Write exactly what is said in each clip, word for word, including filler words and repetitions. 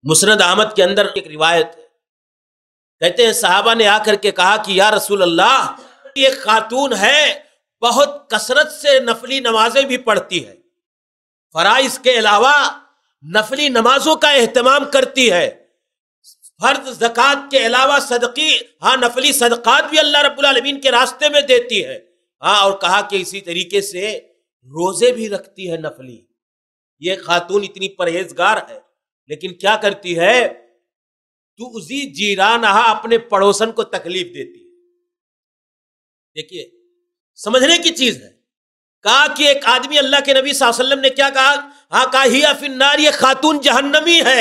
مسند احمد کے اندر ایک روایت ہے، کہتے ہیں صحابہ نے آ کر کے کہا کہ یا رسول اللہ، ایک خاتون ہے بہت کثرت سے نفلی نمازیں بھی پڑھتی ہے، فرائض کے علاوہ نفلی نمازوں کا اہتمام کرتی ہے، فرض زکوٰۃ کے علاوہ صدقی ہاں نفلی صدقات بھی اللہ رب العالمین کے راستے میں دیتی ہے، ہاں اور کہا کہ اسی طریقے سے روزے بھی رکھتی ہے نفلی۔ یہ خاتون اتنی پرہیزگار ہے لیکن کیا کرتی ہے؟ تؤذی جیرانہا، اپنے پڑوسن کو تکلیف دیتی ہے۔ دیکھیے سمجھنے کی چیز ہے، کہا کہ ایک آدمی اللہ کے نبی صلی اللہ علیہ وسلم نے کیا کہا؟ ہاں کہا ہی فی النار، یہ خاتون جہنمی ہے،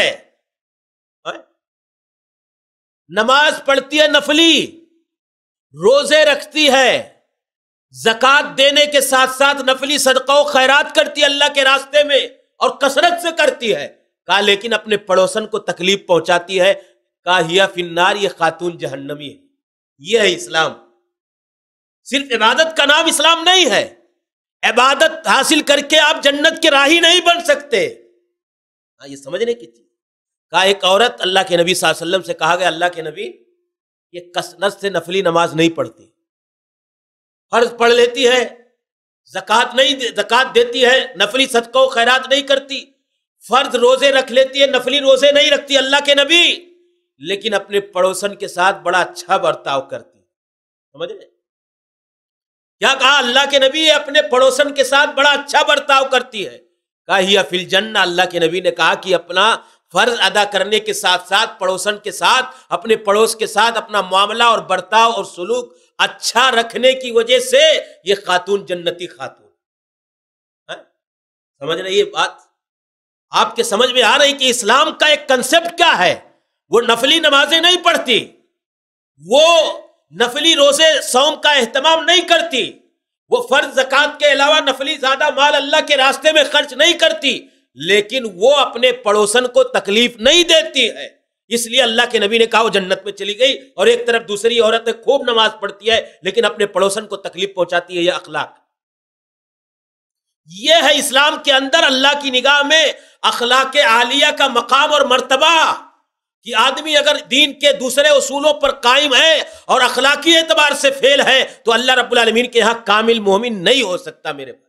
نماز پڑھتی ہے نفلی، روزے رکھتی ہے، زکوٰۃ دینے کے ساتھ ساتھ نفلی صدقہ و خیرات کرتی ہے اللہ کے راستے میں اور کثرت سے کرتی ہے، کہا لیکن اپنے پڑوسن کو تکلیف پہنچاتی ہے، کہا ہی فی النار، یہ خاتون جہنمی ہے۔ یہ ہے اسلام۔ صرف عبادت کا نام اسلام نہیں ہے، عبادت حاصل کر کے آپ جنت کے راہی نہیں بن سکتے۔ ہاں یہ سمجھنے کی چیز۔ کہا ایک عورت اللہ کے نبی صلی اللہ علیہ وسلم سے کہا گیا اللہ کے نبی، یہ کثرت سے نفلی نماز نہیں پڑھتی، فرض پڑھ لیتی ہے، زکوٰۃ نہیں زکوٰۃ دیتی ہے، نفلی صدقہ و خیرات نہیں کرتی، فرض روزے رکھ لیتی ہے، نفلی روزے نہیں رکھتی اللہ کے نبی، لیکن اپنے پڑوسن کے ساتھ بڑا اچھا برتاؤ کرتی۔ سمجھ رہے کیا کہا اللہ کے نبی؟ اپنے پڑوسن کے ساتھ بڑا اچھا برتاؤ کرتی ہے، کہا ہی فی الجنہ۔ اللہ کے نبی نے کہا کہ اپنا فرض ادا کرنے کے ساتھ ساتھ پڑوسن کے ساتھ، اپنے پڑوس کے ساتھ اپنا معاملہ اور برتاؤ اور سلوک اچھا رکھنے کی وجہ سے یہ خاتون جنتی خاتون۔ سمجھ رہے یہ بات؟ آپ کے سمجھ میں آ رہی کہ اسلام کا ایک کنسپٹ کیا ہے؟ وہ نفلی نمازیں نہیں پڑھتی، وہ نفلی روزے صوم کا اہتمام نہیں کرتی، وہ فرض زکوٰۃ کے علاوہ نفلی زیادہ مال اللہ کے راستے میں خرچ نہیں کرتی، لیکن وہ اپنے پڑوسن کو تکلیف نہیں دیتی ہے، اس لیے اللہ کے نبی نے کہا وہ جنت میں چلی گئی۔ اور ایک طرف دوسری عورت خوب نماز پڑھتی ہے لیکن اپنے پڑوسن کو تکلیف پہنچاتی ہے۔ یہ اخلاق، یہ ہے اسلام کے اندر اللہ کی نگاہ میں اخلاق عالیہ کا مقام اور مرتبہ، کہ آدمی اگر دین کے دوسرے اصولوں پر قائم ہے اور اخلاقی اعتبار سے فیل ہے تو اللہ رب العالمین کے یہاں کامل مومن نہیں ہو سکتا۔ میرے